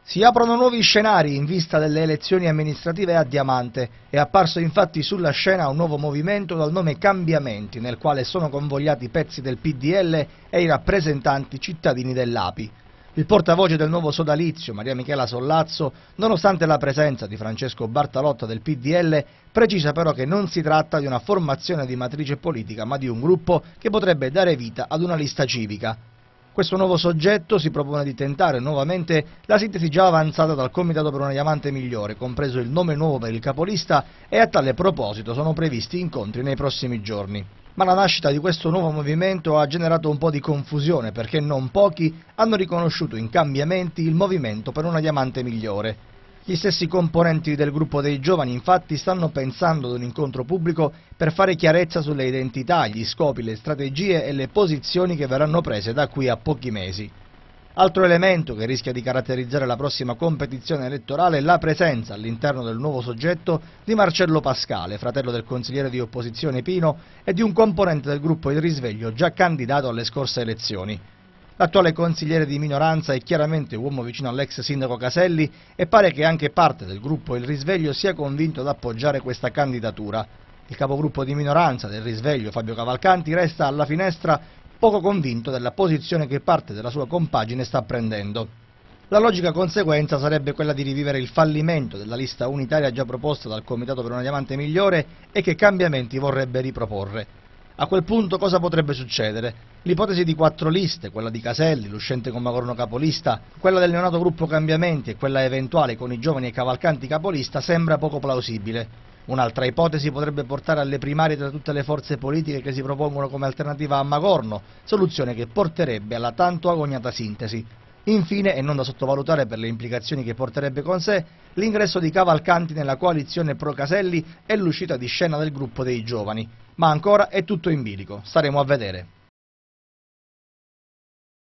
Si aprono nuovi scenari in vista delle elezioni amministrative a Diamante. È apparso infatti sulla scena un nuovo movimento dal nome Cambiamenti, nel quale sono convogliati pezzi del PDL e i rappresentanti cittadini dell'API. Il portavoce del nuovo sodalizio, Maria Michela Sollazzo, nonostante la presenza di Francesco Bartalotta del PDL, precisa però che non si tratta di una formazione di matrice politica, ma di un gruppo che potrebbe dare vita ad una lista civica. Questo nuovo soggetto si propone di tentare nuovamente la sintesi già avanzata dal Comitato per una Diamante Migliore, compreso il nome nuovo per il capolista, e a tale proposito sono previsti incontri nei prossimi giorni. Ma la nascita di questo nuovo movimento ha generato un po' di confusione perché non pochi hanno riconosciuto in Cambiamenti il movimento per una Diamante Migliore. Gli stessi componenti del gruppo dei giovani infatti stanno pensando ad un incontro pubblico per fare chiarezza sulle identità, gli scopi, le strategie e le posizioni che verranno prese da qui a pochi mesi. Altro elemento che rischia di caratterizzare la prossima competizione elettorale è la presenza all'interno del nuovo soggetto di Marcello Pascale, fratello del consigliere di opposizione Pino e di un componente del gruppo Il Risveglio già candidato alle scorse elezioni. L'attuale consigliere di minoranza è chiaramente uomo vicino all'ex sindaco Caselli e pare che anche parte del gruppo Il Risveglio sia convinto ad appoggiare questa candidatura. Il capogruppo di minoranza del Risveglio, Fabio Cavalcanti, resta alla finestra poco convinto della posizione che parte della sua compagine sta prendendo. La logica conseguenza sarebbe quella di rivivere il fallimento della lista unitaria già proposta dal Comitato per una Diamante Migliore e che Cambiamenti vorrebbe riproporre. A quel punto cosa potrebbe succedere? L'ipotesi di 4 liste, quella di Caselli, l'uscente Comagorno capolista, quella del neonato gruppo Cambiamenti e quella eventuale con i giovani e Cavalcanti capolista sembra poco plausibile. Un'altra ipotesi potrebbe portare alle primarie tra tutte le forze politiche che si propongono come alternativa a Magorno, soluzione che porterebbe alla tanto agognata sintesi. Infine, e non da sottovalutare per le implicazioni che porterebbe con sé, l'ingresso di Cavalcanti nella coalizione pro Caselli e l'uscita di scena del gruppo dei giovani. Ma ancora è tutto in bilico, staremo a vedere.